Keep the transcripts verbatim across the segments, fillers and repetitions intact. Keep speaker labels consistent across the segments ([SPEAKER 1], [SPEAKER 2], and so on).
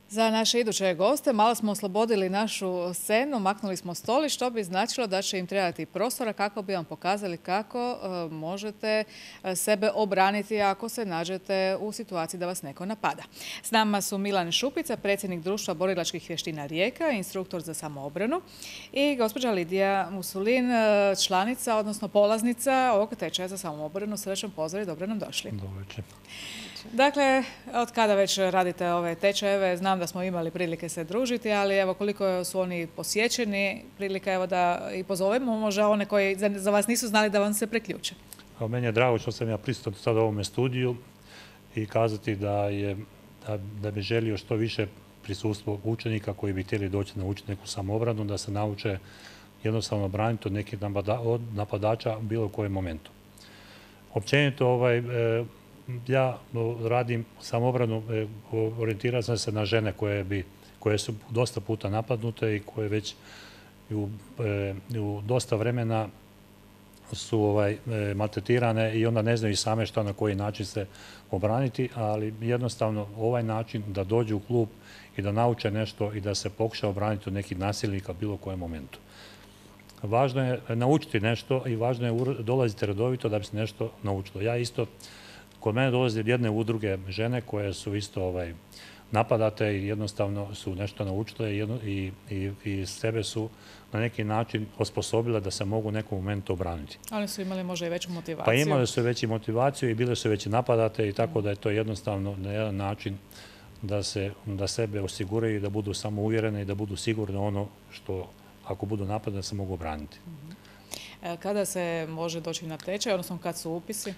[SPEAKER 1] Za naše iduće goste malo smo oslobodili našu scenu, maknuli smo stoli, što bi značilo da će im trebati prostora kako bi vam pokazali kako uh, možete sebe obraniti ako se nađete u situaciji da vas neko napada. S nama su Milan Šupica, predsjednik Društva borilačkih vještina Rijeka, instruktor za samoobranu, i gospođa Lidija Musulin, članica, odnosno polaznica ovog tečaja za samoobranu. Srećan pozdrav i dobro nam došli.
[SPEAKER 2] Dobro večer.
[SPEAKER 1] Dakle, od kada već radite ove tečajeve, znam da smo imali prilike se družiti, ali evo koliko su oni posjećeni, prilika evo da i pozovemo možda one koji za vas nisu znali da vam se priključe.
[SPEAKER 2] Meni je drago što sam ja prisutan sad u ovome studiju i kazati da, je, da, da bi želio što više prisustvo učenika koji bi htjeli doći naučiti neku samoobranu, da se nauče jednostavno braniti od nekih napadača u bilo kojem momentu. Općenito, ovaj, ja radim samoobranu, orijentiram sam se na žene koje, bi, koje su dosta puta napadnute i koje već u, u dosta vremena su ovaj, maltretirane i onda ne znaju same što na koji način se obraniti, ali jednostavno ovaj način da dođu u klub i da nauče nešto i da se pokuša obraniti od nekih nasilnika u bilo kojem momentu. Važno je naučiti nešto i važno je dolaziti redovito da bi se nešto naučilo. Ja isto, kod mene dolaze jedne udruge žene koje su isto ovaj, napadate i jednostavno su nešto naučile i, i, i, i sebe su na neki način osposobile da se mogu u nekom momentu obraniti.
[SPEAKER 1] Ali su imali možda i veću motivaciju.
[SPEAKER 2] Pa imali su veću motivaciju i bile su već napadate i tako da je to jednostavno na jedan način da se da sebe osiguraju i da budu samo uvjerene i da budu sigurne ono što ako budu napadane se mogu obraniti.
[SPEAKER 1] Kada se može doći na tečaj, odnosno kad su upisi?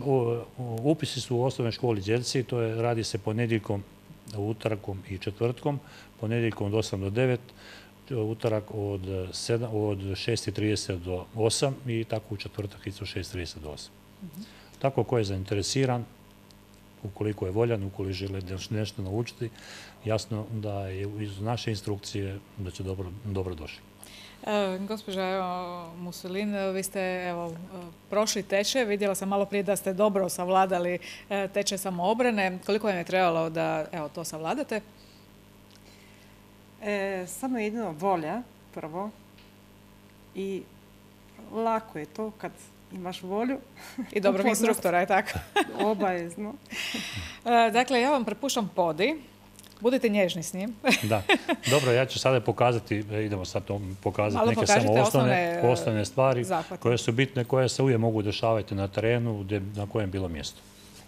[SPEAKER 2] Upisi su u osnovnoj školi Đelci, to je, radi se ponedjeljkom, utorkom i četvrtkom, ponedjeljkom od osam do devet, utorak od, od šest i trideset do osam i tako u četvrtak isto šest i trideset do osam. Uh-huh. Tako ko je zainteresiran, ukoliko je voljan, ukoliko žele nešto naučiti, jasno da je iz naše instrukcije da će dobro, dobro došli.
[SPEAKER 1] E, gospođa evo, Musulin, vi ste evo, prošli tečaj, vidjela sam malo prije da ste dobro savladali tečaj samoobrane. Koliko vam je trebalo da evo, to savladate?
[SPEAKER 3] E, samo jedino volja, prvo. I lako je to kad imaš volju.
[SPEAKER 1] I dobrog instruktora, je tako?
[SPEAKER 3] Obavezno.
[SPEAKER 1] E, dakle, ja vam prepuštam podi. Budite nježni s njim.
[SPEAKER 2] Da. Dobro, ja ću sada pokazati, idemo sad to pokazati
[SPEAKER 1] malo
[SPEAKER 2] neke samo osnovne,
[SPEAKER 1] osnovne,
[SPEAKER 2] osnovne stvari
[SPEAKER 1] zahvate.
[SPEAKER 2] Koje su bitne, koje se uvijek mogu dešavati na terenu, gdje, na kojem bilo mjesto.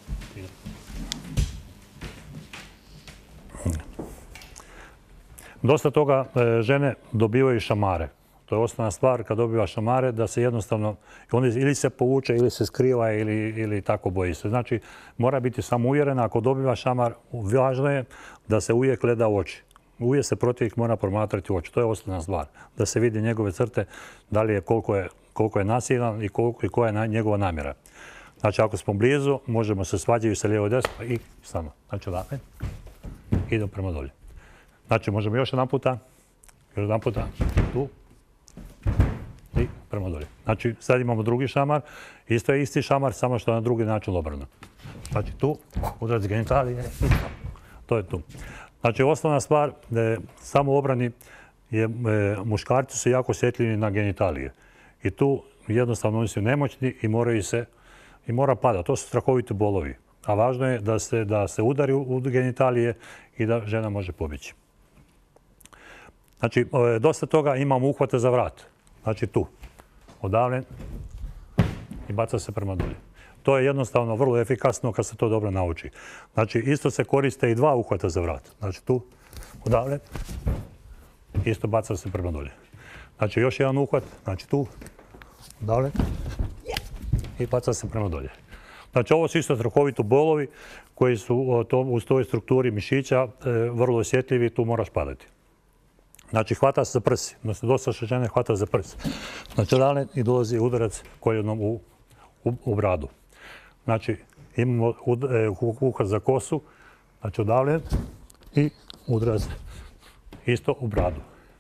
[SPEAKER 2] Dosta toga žene dobivaju šamare. To je osnovna stvar kad dobiva šamare, da se jednostavno ili se povuče ili se skriva ili, ili tako boji se. Znači, mora biti samouvjerena. Ako dobiva šamar, važno je da se uvijek gleda u oči. Uvijek se protivnik mora promatrati u oči. To je osnovna stvar. Da se vidi njegove crte, da li je koliko je, koliko je nasilan i, koliko, i koja je na, njegova namjera. Znači, ako smo blizu, možemo se svađati sa lijevo i desno i samo. Znači, ovako. Idemo prema dolje. Znači, možemo još jedan puta. Još jedan puta. Tu. I prema dolje. Znači, sad imamo drugi šamar. Isto je isti šamar, samo što je na drugi način obrnuto. Znači, tu, udarac genitalije. To je tu. Znači, osnovna stvar da je samo obrani je, e, muškarci su jako osjetljivi na genitalije. I tu jednostavno oni su nemoćni i moraju se, i mora padati. To su strahoviti bolovi. A važno je da se, da se udari u genitalije i da žena može pobjeći. Znači, dosta toga imamo uhvate za vrat. Znači tu, odavljen i baca se prema dolje. To je jednostavno vrlo efikasno kad se to dobro nauči. Znači, isto se koriste i dva uhvata za vrat. Znači tu, odavljen, isto baca se prema dolje. Znači, još jedan uhvat, znači tu, odavljen i baca se prema dolje. Znači, ovo su isto strahovito bolovi koji su u toj strukturi mišića vrlo osjetljivi i tu moraš padati. Znači, hvata se za prsi. Znači, dosta što žene hvata za prsi. Znači, odavljen i dolazi udarac koljenom u, u, u bradu. Znači, imamo uhvat za kosu, znači odavljen i udarac isto u bradu.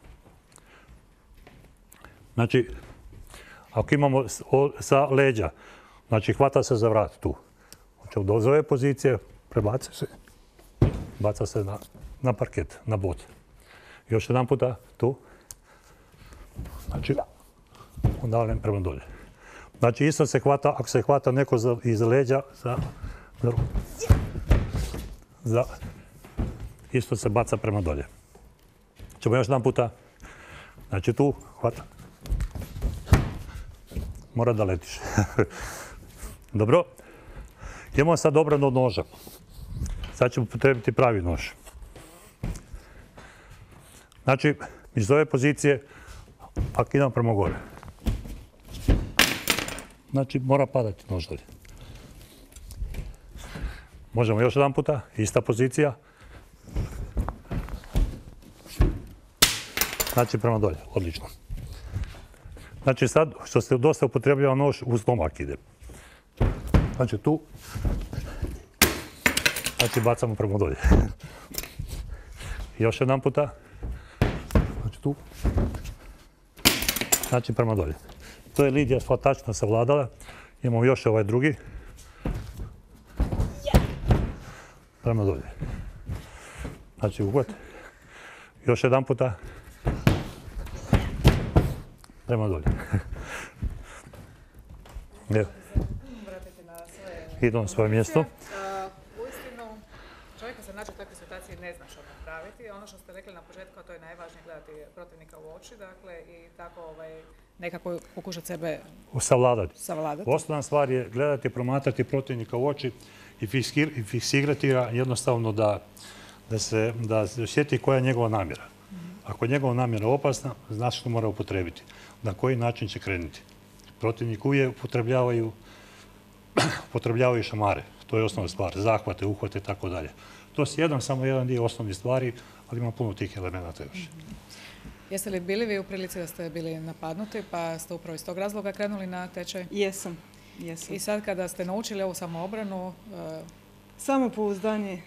[SPEAKER 2] Znači, ako imamo sa leđa, znači hvata se za vrat tu. Znači, od ove pozicije prebaca se, baca se na na parket, na bod. Još jedan puta tu. Znači, onda prema dolje. Znači, isto se hvata, ako se hvata neko za, iz leđa, za, za, za, isto se baca prema dolje. Ćemo još jedan puta. Znači, tu hvata. Mora da letiš. Dobro. Imamo sad obranu od noža. Sad ćemo potrebiti pravi nož. Znači, iz ove pozicije, ako idemo prema gore. Znači, mora padati nož dolje. Možemo još jedan puta, ista pozicija. Znači, prema dolje, odlično. Znači, sad, što se dosta upotrebljava nož, u stomak ide. Znači, tu. Znači, bacamo prema dolje. Još jedan puta. Znači, tu. Znači, prema dolje. To je Lidija tačno savladala. Imamo još ovaj drugi. Prema dolje. Znači, uhvat. Još jedan puta. Prema dolje. Evo. Idemo na svoje mjesto.
[SPEAKER 1] Uistinu, čovjek kad se nađe u takvoj situaciji ne zna što napraviti. Ono što ste rekli na početku, a to je najvažnije gledati protivnika u oči, dakle, i tako ovaj, nekako pokušati sebe
[SPEAKER 2] savladati.
[SPEAKER 1] savladati.
[SPEAKER 2] Osnovna stvar je gledati, promatrati protivnika u oči i fiksirati ga jednostavno da, da, se, da se osjeti koja je njegova namjera. Ako je njegova namjera opasna, znaš što mora upotrebiti. Na koji način će krenuti. Protivnik uvijek upotrebljavaju, upotrebljavaju šamare. To je osnovna stvar. Zahvate, uhvate i tako dalje. To je jedan, samo jedan dio osnovnih stvari, ali ima puno tih elemenata još.
[SPEAKER 1] Jeste li bili vi u prilici da ste bili napadnuti, pa ste upravo iz tog razloga krenuli na tečaj?
[SPEAKER 3] Jesam. Jesam.
[SPEAKER 1] I sad kada ste naučili ovu samoobranu... Uh...
[SPEAKER 3] Samopouzdanje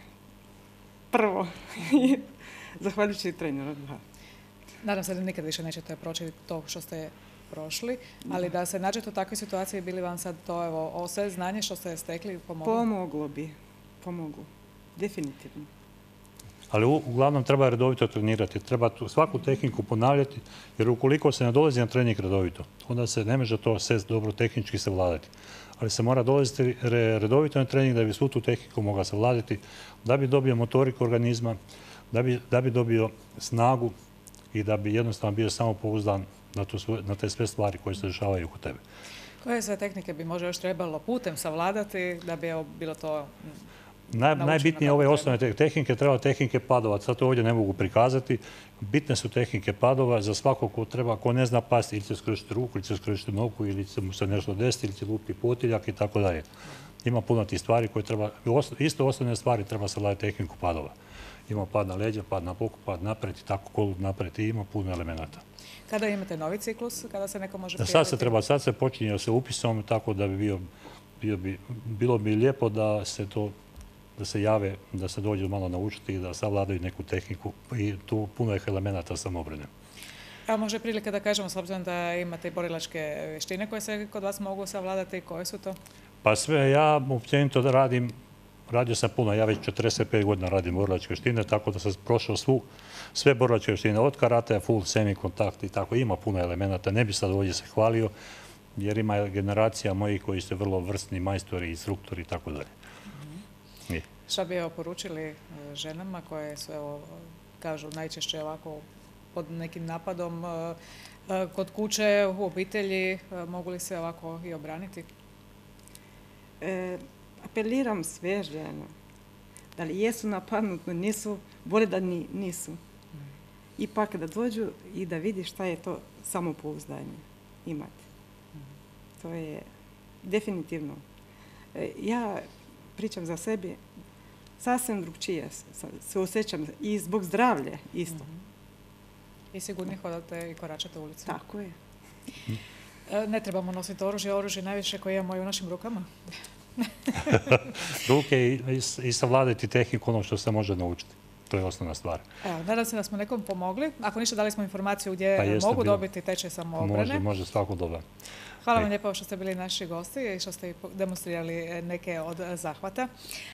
[SPEAKER 3] prvo. Zahvaljujući treneru.
[SPEAKER 1] Nadam se da nikad više nećete proći to što ste prošli, ali da se nađete u takvoj situaciji, bili vam sad to, evo, ovo sve znanje što ste stekli pomoglo?
[SPEAKER 3] Pomoglo bi. Pomoglo. Definitivno.
[SPEAKER 2] Ali uglavnom treba redovito trenirati. Treba tu svaku tehniku ponavljati, jer ukoliko se ne dolazi na trening redovito, onda se ne može to sve dobro tehnički savladati. Ali se mora dolaziti redovito na trening da bi svu tu tehniku mogla savladati, da bi dobio motoriku organizma, da bi, da bi dobio snagu i da bi jednostavno bio samopouzdan na, tu, na te sve stvari koje se dešavaju oko tebe.
[SPEAKER 1] Koje sve tehnike bi možda još trebalo putem savladati da bi evo, bilo to...
[SPEAKER 2] Naj, najbitnije ove osnovne tehnike, treba tehnike padova. Sad to ovdje ne mogu prikazati. Bitne su tehnike padova za svakog ko treba, ko ne zna pasti, ili će skršiti ruku, ili će skršiti nogu, ili će mu se nešto desiti, ili će lupi potiljak i tako dalje. Ima puno tih stvari koje treba, isto osnovne stvari treba savladati tehniku padova. Ima pad na leđa, pad na boku, pad naprijed i tako kolu naprijed i ima puno elemenata.
[SPEAKER 1] Kada imate novi ciklus, kada se neko može prijaviti?
[SPEAKER 2] Sad se treba, sad se počinje sa upisom, tako da bi bio, bio bi, bilo bi lijepo da se to da se jave, da se dođu malo naučiti i da savladaju neku tehniku i tu puno je elemenata samoobrane.
[SPEAKER 1] A može prilike da kažemo, s obzirom da imate i borilačke vještine koje se kod vas mogu savladati, koje su to?
[SPEAKER 2] Pa sve, ja općenito da radim, radio sam puno, ja već četrdeset pet godina radim borilačke vještine, tako da sam prošao svu, sve borilačke vještine, od karate, full, semi kontakt i tako, ima puno elemenata, ne bi sad ovdje se hvalio, jer ima generacija mojih koji su vrlo vrsni majstori, instruktori i tako dalje.
[SPEAKER 1] Šta bi oporučili ženama koje su, evo, kažu najčešće ovako pod nekim napadom kod kuće, u obitelji, mogu li se ovako i obraniti?
[SPEAKER 3] E, apeliram sve žene. Da li jesu napadnuti, nisu, bolje da ni, nisu. Mm. Ipak da dođu i da vidi šta je to samopouzdanje imati. Mm. To je definitivno. E, ja pričam za sebe, sasvim drugčije se osjećam i zbog zdravlja isto. Mm-hmm.
[SPEAKER 1] I sigurno hodate i koračate ulicu.
[SPEAKER 3] Tako je.
[SPEAKER 1] Ne trebamo nositi oružje, oružje najviše koje imamo i u našim rukama.
[SPEAKER 2] Ruke i, i savladati tehniku ono što se može naučiti. To je osnovna stvar.
[SPEAKER 1] Evo, nadam se da smo nekom pomogli. Ako ništa, dali smo informaciju gdje pa mogu bilo. dobiti tečaj samoobrane.
[SPEAKER 2] Može, može svako dobro.
[SPEAKER 1] Hvala vam lijepo što ste bili naši gosti i što ste demonstrirali neke od zahvata.